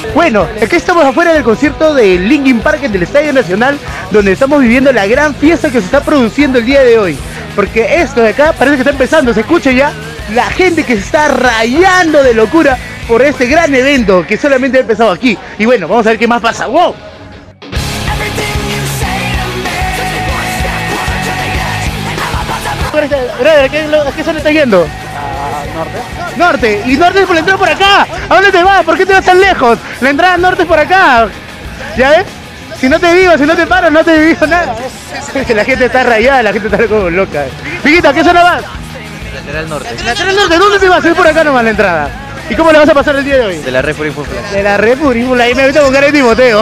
Bueno, aquí estamos afuera del concierto de Linkin Park en el Estadio Nacional, donde estamos viviendo la gran fiesta que se está produciendo el día de hoy. Porque esto de acá parece que está empezando, se escucha ya la gente que se está rayando de locura por este gran evento que solamente ha empezado aquí. Y bueno, vamos a ver qué más pasa. ¡Wow! ¿A qué zona está yendo? Norte. Norte, y Norte es por la entrada por acá. ¿A dónde te vas? ¿Por qué te vas tan lejos? La entrada norte es por acá. ¿Ya ves? Si no te digo, si no te paro, no te digo nada. La gente está rayada, la gente está como loca. Viquita, ¿a qué zona vas? Lateral norte. Lateral norte, ¿dónde te vas? Es por acá nomás la entrada. ¿Y cómo le vas a pasar el día de hoy? De la Red Purífula. De la Red Purífula, ahí me voy a buscar el Timoteo.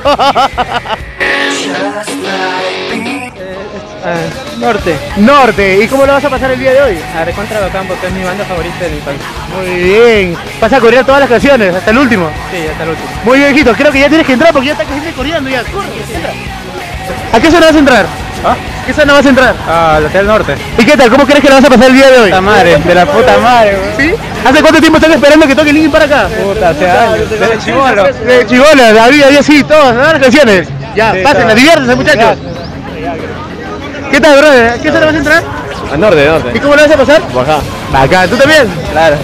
Norte. Norte, ¿y cómo lo vas a pasar el día de hoy? A Recontra Bacán porque es mi banda favorita de mi infancia. Muy bien, vas a corear todas las canciones, hasta el último. Sí, hasta el último. Muy bien, hijito, creo que ya tienes que entrar porque ya está gente coreando ya. Corre, entra. ¿A qué zona vas a entrar? ¿Ah? ¿Qué zona vas a entrar? Ah, Lateral norte. ¿Y qué tal? ¿Cómo crees que la vas a pasar el día de hoy? Puta madre, de la puta madre, weón. ¿Sí? ¿Hace cuánto tiempo están esperando que toque Linkin Park acá? Puta, hace años. Desde chibolo. De chibola, David, ya sí, todas las canciones. Ya, Sí, pásenla, está. diviértanse muchachos. ¿Qué tal, brother? ¿A qué zona vas a entrar? A norte, ¿Y norte. cómo la vas a pasar? Bajá. Acá, ¿tú también? Claro.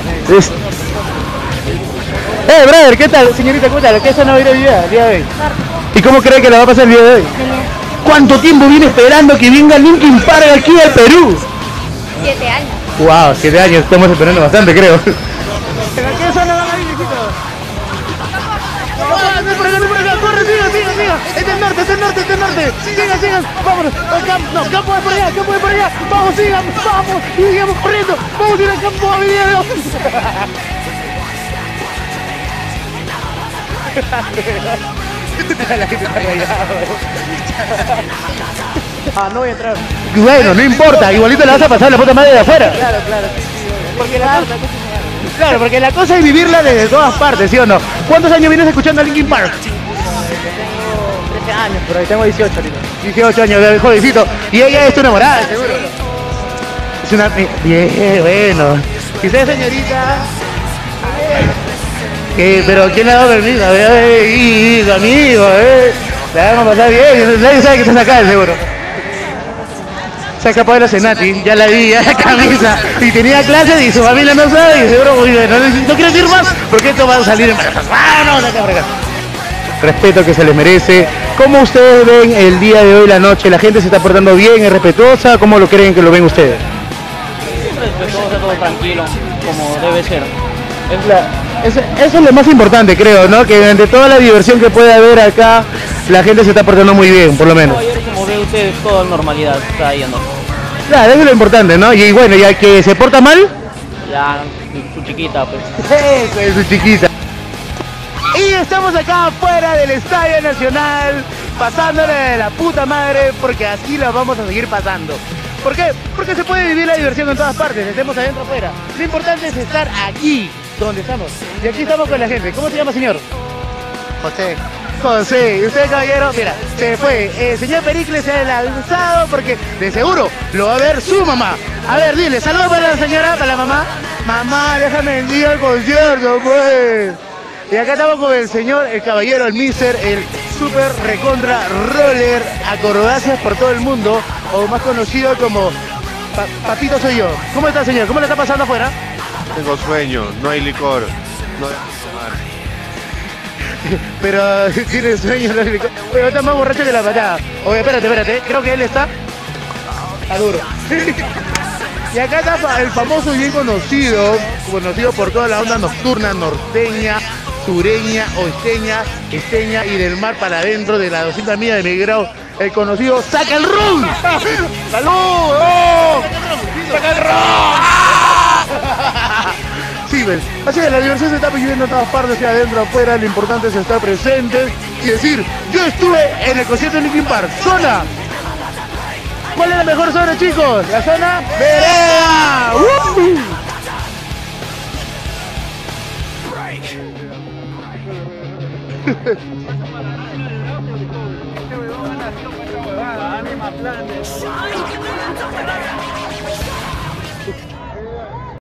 Brother, ¿qué tal? Señorita, ¿cómo tal? ¿A qué zona va a ir el día de hoy? ¿Y cómo cree que la va a pasar el día de hoy? ¿Cuánto tiempo viene esperando que venga Linkin Park aquí al Perú? 7 años. Wow, 7 años, estamos esperando bastante, creo. ¿A qué zona van a ir, hijitos? No, por acá, corre, siga. Este es norte. Sigan, vámonos. No, campo es por allá. Vamos, sigan, vamos. Y sigamos corriendo. Vamos a ir al campo a video. La gente está rayada. No voy a entrar. Bueno, no importa, igualito la vas a pasar la puta madre de afuera. Claro. Porque la cosa es vivirla desde todas partes, ¿sí o no? ¿Cuántos años vienes escuchando a Linkin Park? Tengo 13 años, pero ahí tengo 18 ahorita. 18 años de jovencito. Y ella es tu enamorada, seguro. Es una... Bien, bueno. ¿Y usted, señorita? Pero ¿quién le ha dado permiso? A ver, su amigo, la vamos a pasar bien. Nadie sabe que estás acá, seguro. Se ha escapado de la Senati, ya la vi, ya la camisa. Y tenía clases y su familia no sabe. Y seguro, no quiero decir más, porque esto va a salir embarazada. ¡Vámonos acá por acá! Respeto que se le merece. ¿Cómo ustedes ven el día de hoy, la noche? ¿La gente se está portando bien, es respetuosa? ¿Cómo lo creen que lo ven ustedes? Todo tranquilo, como debe ser. Eso es lo más importante, creo, ¿no? Que entre toda la diversión que puede haber acá, la gente se está portando muy bien, por lo menos. Ayer, como ve usted, todo en normalidad está yendo. Claro, eso es lo importante, ¿no? Y bueno, ya que se porta mal, Ya, su chiquita, pues. eso es su chiquita. Y estamos acá afuera del Estadio Nacional, pasándole de la puta madre, porque así la vamos a seguir pasando. ¿Por qué? Porque se puede vivir la diversión en todas partes, estemos adentro o afuera. Lo importante es estar aquí, donde estamos. Y aquí estamos con la gente. ¿Cómo se llama, señor? José, y usted, caballero, mira, se fue. El señor Pericles se ha lanzado porque de seguro lo va a ver su mamá. A ver, dile, saludos para la señora, para la mamá. Mamá, déjame el día al concierto, pues. Y acá estamos con el señor, el caballero, el mister, el super recontra roller, acrobacias por todo el mundo, o más conocido como Papito Soy Yo. ¿Cómo está, señor? ¿Cómo le está pasando afuera? Tengo sueño, no hay licor, no hay Pero tiene sueño, no hay licor. Pero está más borracho que la patada. Oye, espérate, creo que él está duro. Y acá está el famoso y bien conocido por toda la onda nocturna, norteña, sureña, oesteña, esteña y del mar para adentro de las 200 millas de Migrao, el conocido Saca el Ron. ¡Salud! ¡Saca el Ron! Sí, ves. Así es, la diversión se está viviendo en todas partes, sea adentro, afuera, lo importante es estar presentes y decir, yo estuve en el concierto de Linkin Park, zona. ¿Cuál es la mejor zona, chicos? La zona vereda. ¡Uh!